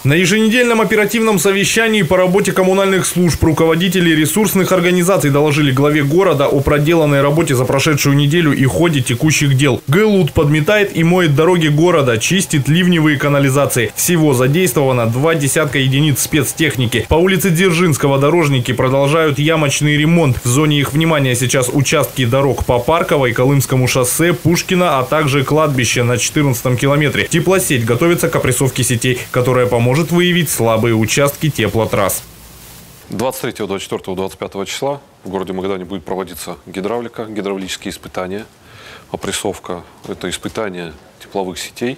На еженедельном оперативном совещании по работе коммунальных служб руководители ресурсных организаций доложили главе города о проделанной работе за прошедшую неделю и ходе текущих дел. ГЛУД подметает и моет дороги города, чистит ливневые канализации. Всего задействовано 20 единиц спецтехники. По улице Дзержинского дорожники продолжают ямочный ремонт. В зоне их внимания сейчас участки дорог по Парковой, Колымскому шоссе, Пушкина, а также кладбище на 14 километре. Теплосеть готовится к опрессовке сетей, которая поможет выявить слабые участки теплотрасс. 23, 24, 25 числа в городе Магадане будет проводиться гидравлика, гидравлические испытания, опрессовка. Это испытания тепловых сетей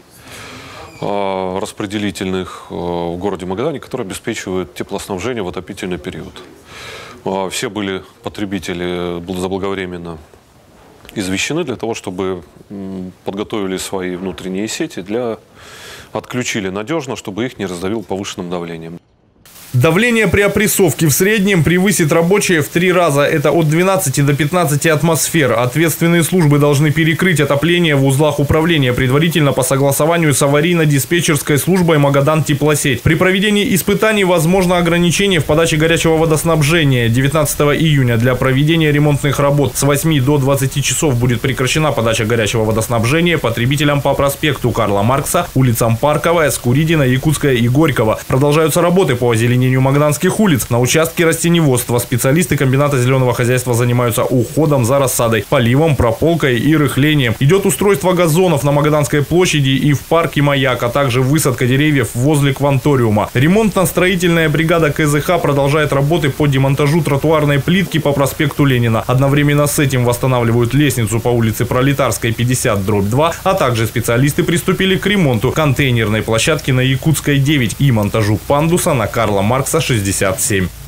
распределительных в городе Магадане, которые обеспечивают теплоснабжение в отопительный период. Все были потребители заблаговременно извещены для того, чтобы подготовили свои внутренние сети, отключили надежно, чтобы их не раздавил повышенным давлением. Давление при опрессовке в среднем превысит рабочее в 3 раза. Это от 12 до 15 атмосфер. Ответственные службы должны перекрыть отопление в узлах управления, предварительно по согласованию с аварийно-диспетчерской службой «Магадан Теплосеть». При проведении испытаний возможно ограничение в подаче горячего водоснабжения. 19 июня для проведения ремонтных работ с 8 до 20 часов будет прекращена подача горячего водоснабжения потребителям по проспекту Карла Маркса, улицам Парковая, Скуридина, Якутская и Горького. Продолжаются работы по озеленению магаданских улиц. На участке растеневодства специалисты комбината зеленого хозяйства занимаются уходом за рассадой, поливом, прополкой и рыхлением. Идет устройство газонов на Магаданской площади и в парке Маяк, а также высадка деревьев возле Кванториума. Ремонтно-строительная бригада КЗХ продолжает работы по демонтажу тротуарной плитки по проспекту Ленина. Одновременно с этим восстанавливают лестницу по улице Пролетарской 50/2, а также специалисты приступили к ремонту контейнерной площадки на Якутской 9 и монтажу пандуса на Карла Маркса 67.